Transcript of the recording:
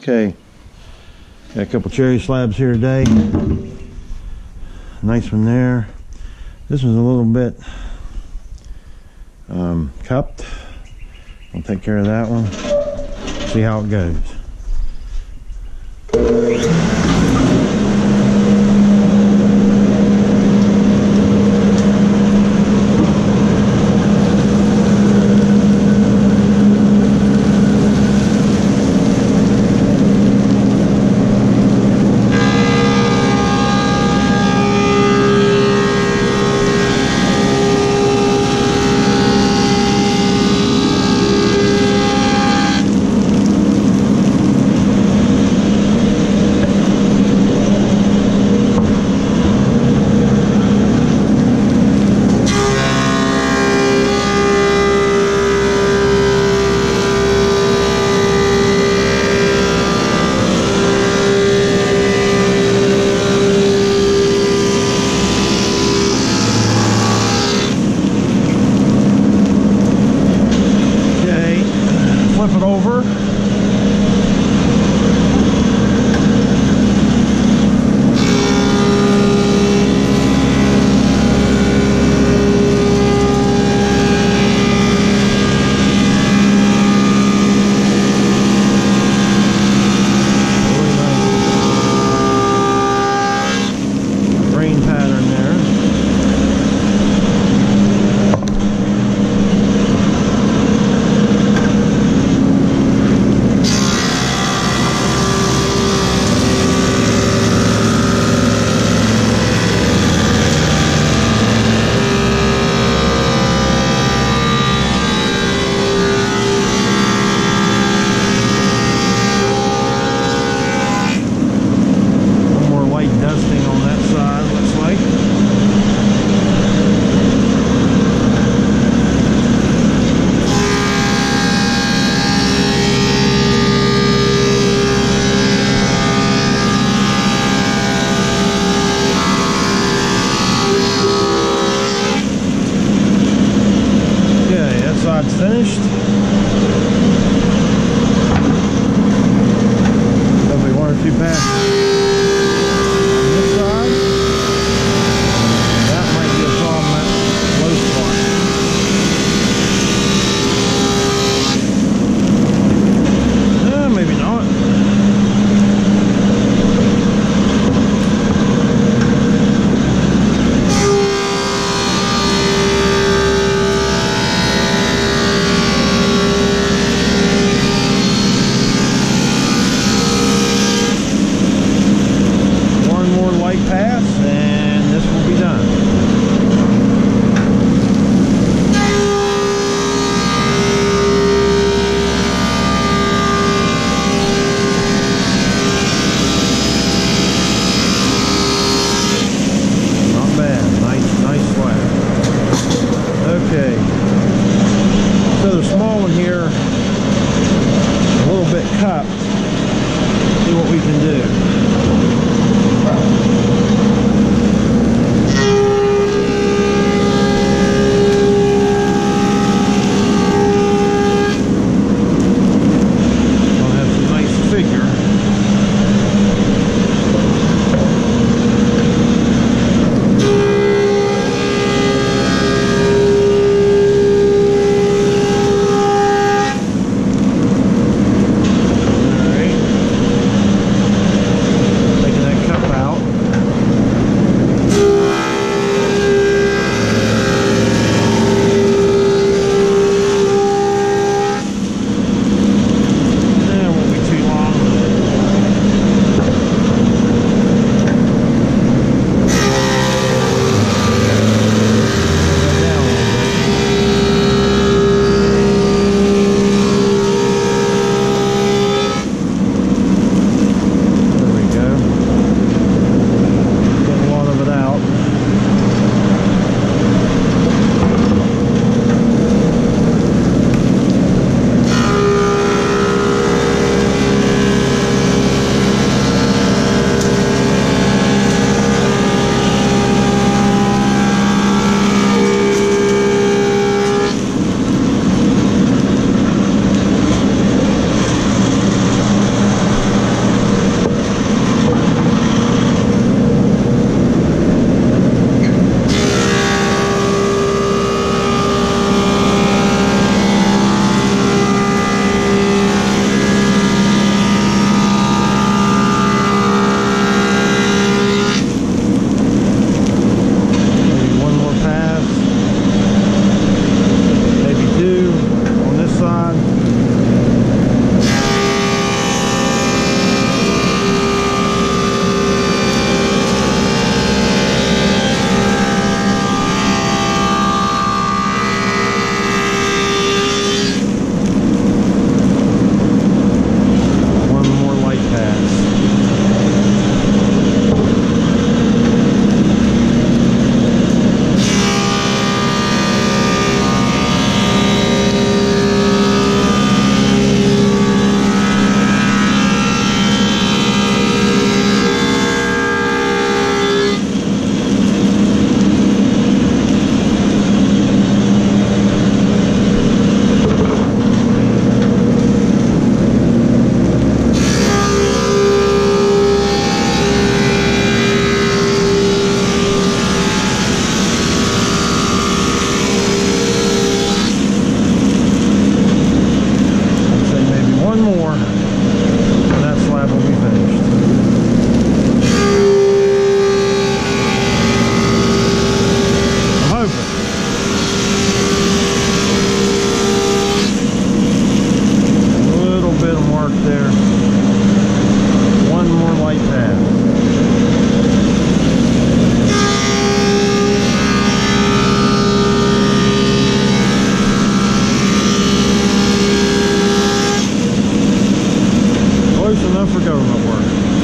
Okay, got a couple cherry slabs here today. Nice one there. This one's a little bit cupped. I'll take care of that one. See how it goes. Finished. Probably one or two passes on this side. That might be a problem at low spot. Maybe not. Pass and this will be done. Not bad. Nice slab. Okay. So the small one here, a little bit cupped. See what we can do. All right. Close enough for government work.